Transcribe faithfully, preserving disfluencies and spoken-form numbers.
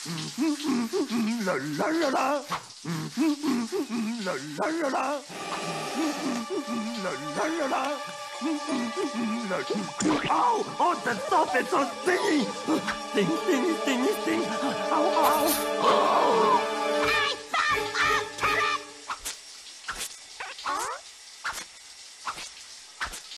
La la la la. La la la la. La la la la. La- Ow! Oh, that stuff is so stingy! Sting, sting, sting, sting! Ow, ow!